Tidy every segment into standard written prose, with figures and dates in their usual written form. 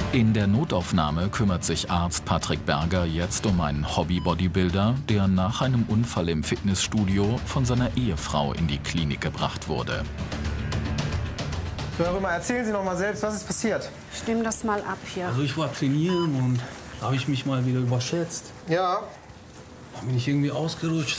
In der Notaufnahme kümmert sich Arzt Patrick Berger jetzt um einen Hobby-Bodybuilder, der nach einem Unfall im Fitnessstudio von seiner Ehefrau in die Klinik gebracht wurde. Herr Römer, erzählen Sie noch mal selbst, was ist passiert? Stimm das mal ab hier. Also ich war trainieren und da habe ich mich mal wieder überschätzt. Ja. Da bin ich irgendwie ausgerutscht.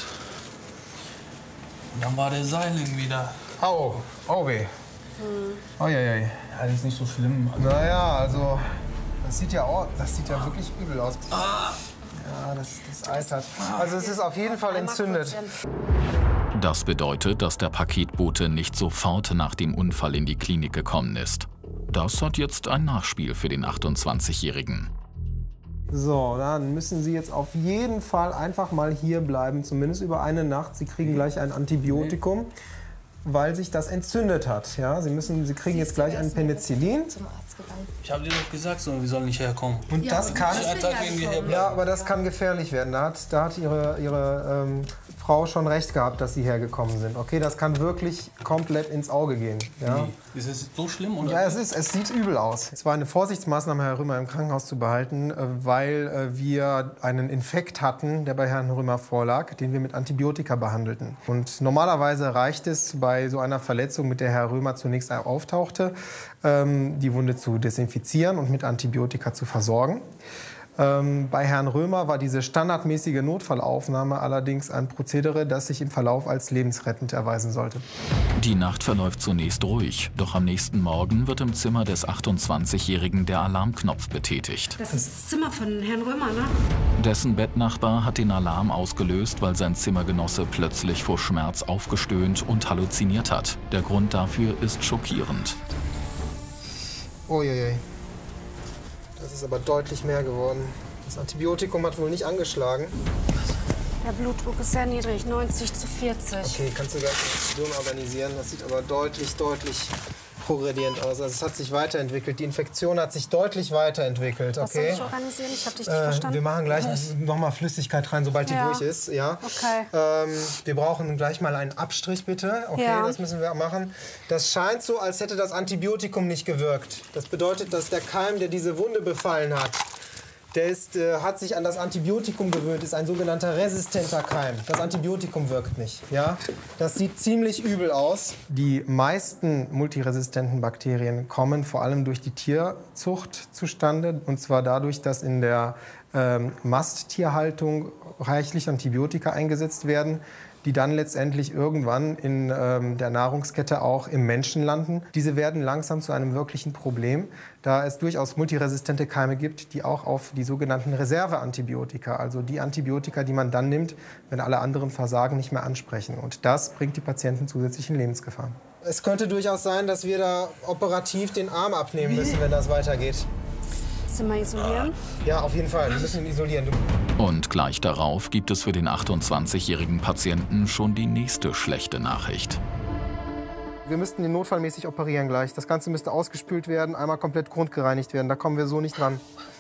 Und dann war der Seil irgendwie da. Au, au weh. Uiuiui. Ja, das ist nicht so schlimm. Naja, also das sieht ja wirklich übel aus. Ja, das eitert. Also es ist auf jeden Fall entzündet. Das bedeutet, dass der Paketbote nicht sofort nach dem Unfall in die Klinik gekommen ist. Das hat jetzt ein Nachspiel für den 28-Jährigen. So, dann müssen Sie jetzt auf jeden Fall einfach mal hier bleiben, zumindest über eine Nacht. Sie kriegen gleich ein Antibiotikum, weil sich das entzündet hat. Ja, Sie kriegen jetzt gleich ein Penicillin. Ich habe dir doch gesagt, wir sollen nicht herkommen. Und ja, das kann, ja, aber das kann gefährlich werden. Da hat Ihre Frau schon recht gehabt, dass Sie hergekommen sind. Okay, das kann wirklich komplett ins Auge gehen. Ja? Ist es so schlimm, oder? Ja, es sieht übel aus. Es war eine Vorsichtsmaßnahme, Herr Römer im Krankenhaus zu behalten, weil wir einen Infekt hatten, der bei Herrn Römer vorlag, den wir mit Antibiotika behandelten. Und normalerweise reicht es bei so einer Verletzung, mit der Herr Römer zunächst auftauchte, die Wunde zu desinfizieren und mit Antibiotika zu versorgen. Bei Herrn Römer war diese standardmäßige Notfallaufnahme allerdings ein Prozedere, das sich im Verlauf als lebensrettend erweisen sollte. Die Nacht verläuft zunächst ruhig, doch am nächsten Morgen wird im Zimmer des 28-Jährigen der Alarmknopf betätigt. Das ist das Zimmer von Herrn Römer, ne? Dessen Bettnachbar hat den Alarm ausgelöst, weil sein Zimmergenosse plötzlich vor Schmerz aufgestöhnt und halluziniert hat. Der Grund dafür ist schockierend. Uiuiui. Das ist aber deutlich mehr geworden. Das Antibiotikum hat wohl nicht angeschlagen. Der Blutdruck ist sehr niedrig, 90/40. Okay, kannst du gleich eine Infusion organisieren. Das sieht aber deutlich progredient aus. Also es hat sich weiterentwickelt. Die Infektion hat sich deutlich weiterentwickelt. Okay? Was soll ich organisieren? Ich habe dich nicht verstanden. Wir machen gleich noch mal Flüssigkeit rein, sobald die durch ist. Ja. Okay. Wir brauchen gleich mal einen Abstrich, bitte. Okay, ja. Das müssen wir machen. Das scheint so, als hätte das Antibiotikum nicht gewirkt. Das bedeutet, dass der Keim, der diese Wunde befallen hat, hat sich an das Antibiotikum gewöhnt, ist ein sogenannter resistenter Keim. Das Antibiotikum wirkt nicht. Ja? Das sieht ziemlich übel aus. Die meisten multiresistenten Bakterien kommen vor allem durch die Tierzucht zustande. Und zwar dadurch, dass in der Masttierhaltung reichlich Antibiotika eingesetzt werden, die dann letztendlich irgendwann in der Nahrungskette auch im Menschen landen. Diese werden langsam zu einem wirklichen Problem, da es durchaus multiresistente Keime gibt, die auch auf die sogenannten Reserveantibiotika, also die Antibiotika, die man dann nimmt, wenn alle anderen versagen, nicht mehr ansprechen. Und das bringt die Patienten zusätzlich in Lebensgefahr. Es könnte durchaus sein, dass wir da operativ den Arm abnehmen müssen, wenn das weitergeht. Zimmer isolieren? Ja, auf jeden Fall. Wir müssen ihn isolieren. Und gleich darauf gibt es für den 28-jährigen Patienten schon die nächste schlechte Nachricht. Wir müssten ihn notfallmäßig operieren gleich. Das Ganze müsste ausgespült werden, einmal komplett grundgereinigt werden. Da kommen wir so nicht dran.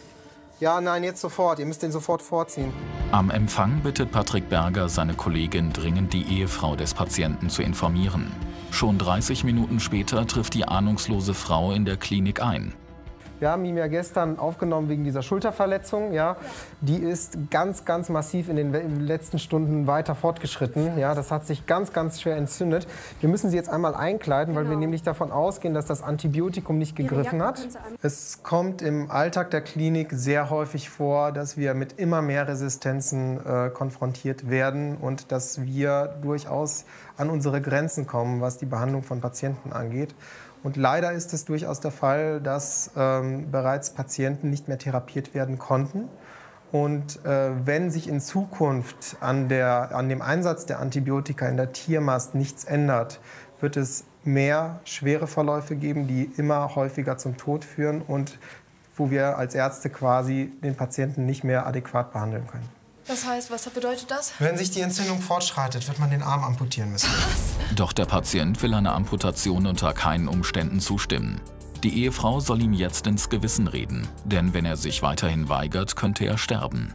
Ja, nein, jetzt sofort. Ihr müsst den sofort vorziehen. Am Empfang bittet Patrick Berger seine Kollegin dringend, die Ehefrau des Patienten zu informieren. Schon 30 Minuten später trifft die ahnungslose Frau in der Klinik ein. Wir haben ihn ja gestern aufgenommen wegen dieser Schulterverletzung. Ja. Die ist ganz massiv in den letzten Stunden weiter fortgeschritten. Ja. Das hat sich ganz schwer entzündet. Wir müssen sie jetzt einmal einkleiden, weil wir nämlich davon ausgehen, dass das Antibiotikum nicht gegriffen hat. Es kommt im Alltag der Klinik sehr häufig vor, dass wir mit immer mehr Resistenzen konfrontiert werden und dass wir durchaus an unsere Grenzen kommen, was die Behandlung von Patienten angeht. Und leider ist es durchaus der Fall, dass bereits Patienten nicht mehr therapiert werden konnten. Und wenn sich in Zukunft an dem Einsatz der Antibiotika in der Tiermast nichts ändert, wird es mehr schwere Verläufe geben, die immer häufiger zum Tod führen und wo wir als Ärzte quasi den Patienten nicht mehr adäquat behandeln können. Das heißt, was bedeutet das? Wenn sich die Entzündung fortschreitet, wird man den Arm amputieren müssen. Was? Doch der Patient will einer Amputation unter keinen Umständen zustimmen. Die Ehefrau soll ihm jetzt ins Gewissen reden, denn wenn er sich weiterhin weigert, könnte er sterben.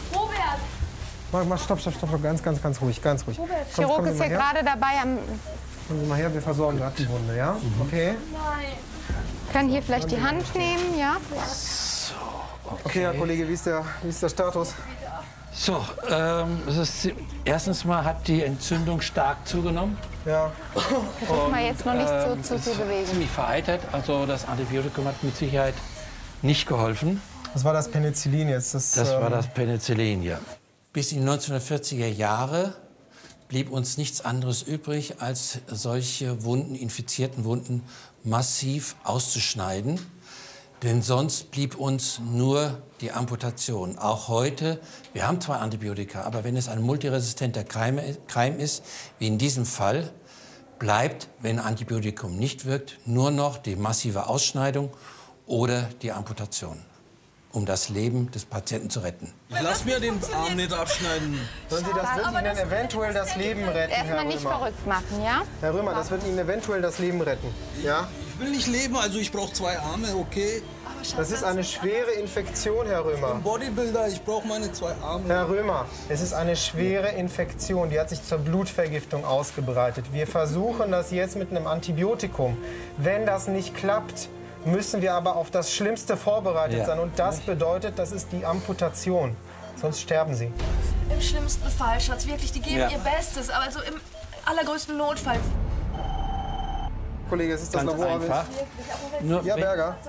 Robert! Stopp, ganz ruhig, ganz ruhig. Robert, Chirurg ist hier gerade dabei. Kommen Sie mal her, wir versorgen gerade die Wunde, ja? Okay? Nein. Können hier vielleicht die Hand nehmen, ja? Okay, Herr Kollege, wie ist der Status? So, erstens mal hat die Entzündung stark zugenommen. Ja. Versuchen wir jetzt noch nicht zu viel bewegen. Ziemlich vereitert, also das Antibiotikum hat mit Sicherheit nicht geholfen. Was war das Penicillin jetzt? Das war das Penicillin, ja. Bis in die 1940er Jahre blieb uns nichts anderes übrig, als solche Wunden, infizierten Wunden, massiv auszuschneiden. Denn sonst blieb uns nur die Amputation. Auch heute, wir haben zwar Antibiotika, aber wenn es ein multiresistenter Keim ist, wie in diesem Fall, bleibt, wenn ein Antibiotikum nicht wirkt, nur noch die massive Ausschneidung oder die Amputation, um das Leben des Patienten zu retten. Lass mir den Arm nicht abschneiden. Hören Sie, das wird Ihnen eventuell das Leben retten, Herr Erstmal nicht Römer. verrückt machen, ja? Herr Römer, das wird Ihnen eventuell das Leben retten. Ja? Ich will nicht leben, also ich brauche 2 Arme, okay? Das ist eine schwere Infektion, Herr Römer. Bodybuilder, ich brauche meine 2 Arme. Herr Römer, es ist eine schwere Infektion, die hat sich zur Blutvergiftung ausgebreitet. Wir versuchen das jetzt mit einem Antibiotikum. Wenn das nicht klappt, müssen wir aber auf das Schlimmste vorbereitet sein. Und das bedeutet, das ist die Amputation. Sonst sterben Sie. Im schlimmsten Fall, Schatz, wirklich, die geben ihr Bestes, aber also im allergrößten Notfall. Kollege, es ist das Ganz Labor. einfach. Ja, Berger.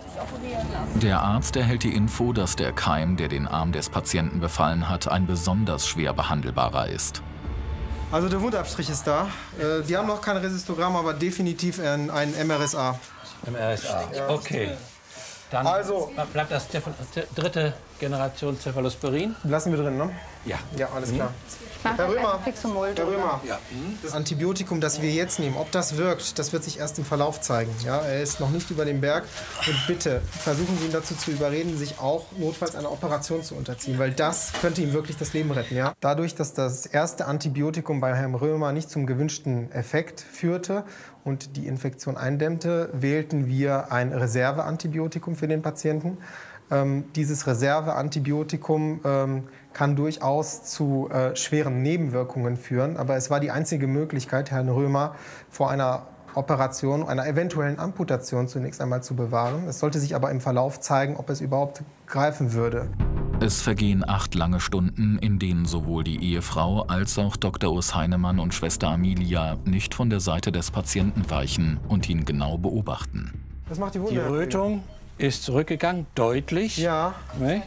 Der Arzt erhält die Info, dass der Keim, der den Arm des Patienten befallen hat, ein besonders schwer behandelbarer ist. Also der Wundabstrich ist da. Die haben noch kein Resistogramm, aber definitiv ein MRSA. MRSA, okay. Dann Also- bleibt das dritte Generation Cephalosporin. Lassen wir drin, ne? Ja. Ja, alles klar. Ich mache Herr Römer, Fixomulde. Herr Römer, das Antibiotikum, das wir jetzt nehmen, ob das wirkt, das wird sich erst im Verlauf zeigen. Ja, er ist noch nicht über dem Berg. Und bitte versuchen Sie ihn dazu zu überreden, sich auch notfalls einer Operation zu unterziehen, weil das könnte ihm wirklich das Leben retten. Ja? Dadurch, dass das erste Antibiotikum bei Herrn Römer nicht zum gewünschten Effekt führte und die Infektion eindämmte, wählten wir ein Reserveantibiotikum für den Patienten. Dieses Reserveantibiotikum kann durchaus zu schweren Nebenwirkungen führen. Aber es war die einzige Möglichkeit, Herrn Römer vor einer Operation, einer eventuellen Amputation zunächst einmal zu bewahren. Es sollte sich aber im Verlauf zeigen, ob es überhaupt greifen würde. Es vergehen 8 lange Stunden, in denen sowohl die Ehefrau als auch Dr. Urs Heinemann und Schwester Amelia nicht von der Seite des Patienten weichen und ihn genau beobachten. Was macht die Wunde? Die Rötung ist zurückgegangen, deutlich. Ja, Ne?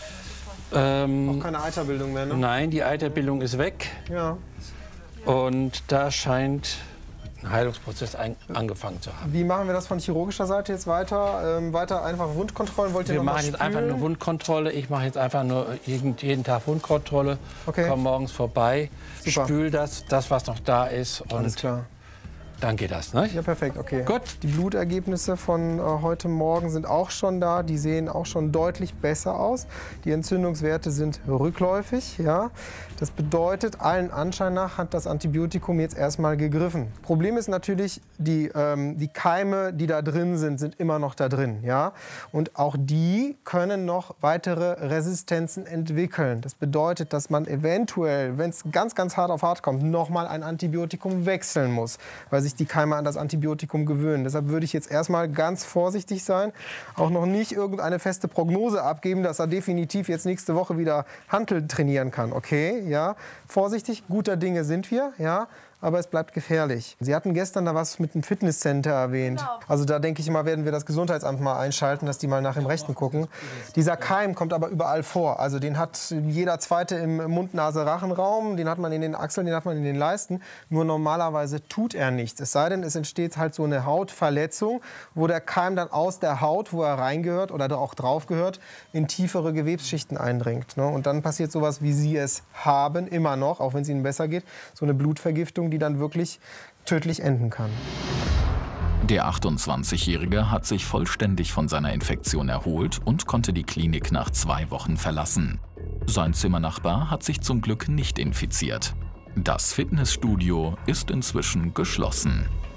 auch keine Eiterbildung mehr, ne? Nein, die Eiterbildung ist weg. Ja. Und da scheint ein Heilungsprozess angefangen zu haben. Wie machen wir das von chirurgischer Seite jetzt weiter? Weiter einfach Wundkontrollen? Wollt ihr Wir noch mal machen jetzt einfach spülen? nur Wundkontrolle. Ich mache jetzt einfach nur jeden Tag Wundkontrolle. Okay. Komm morgens vorbei, Super. spül das, was noch da ist. Alles Und klar. dann geht das. Ne? Ja, perfekt, okay. Gut. Die Blutergebnisse von heute Morgen sind auch schon da. Die sehen auch schon deutlich besser aus. Die Entzündungswerte sind rückläufig. Ja. Das bedeutet, allen Anschein nach hat das Antibiotikum jetzt erstmal gegriffen. Problem ist natürlich, die Keime, die da drin sind, sind immer noch da drin. Ja. Und auch die können noch weitere Resistenzen entwickeln. Das bedeutet, dass man eventuell, wenn es ganz, ganz hart auf hart kommt, nochmal ein Antibiotikum wechseln muss, weil sich die Keime an das Antibiotikum gewöhnen. Deshalb würde ich jetzt erstmal ganz vorsichtig sein, auch noch nicht irgendeine feste Prognose abgeben, dass er definitiv jetzt nächste Woche wieder Hantel trainieren kann. Okay, ja, vorsichtig, guter Dinge sind wir, ja. Aber es bleibt gefährlich. Sie hatten gestern da was mit dem Fitnesscenter erwähnt. Genau. Also da denke ich mal, werden wir das Gesundheitsamt mal einschalten, dass die mal nach dem Rechten gucken. Dieser Keim kommt aber überall vor. Also den hat jeder Zweite im Mund-Nase-Rachenraum, den hat man in den Achseln, den hat man in den Leisten. Nur normalerweise tut er nichts. Es sei denn, es entsteht halt so eine Hautverletzung, wo der Keim dann aus der Haut, wo er reingehört oder da auch drauf gehört, in tiefere Gewebsschichten eindringt. Ne? Und dann passiert sowas, wie Sie es haben, immer noch, auch wenn es Ihnen besser geht, so eine Blutvergiftung, die dann wirklich tödlich enden kann. Der 28-Jährige hat sich vollständig von seiner Infektion erholt und konnte die Klinik nach 2 Wochen verlassen. Sein Zimmernachbar hat sich zum Glück nicht infiziert. Das Fitnessstudio ist inzwischen geschlossen.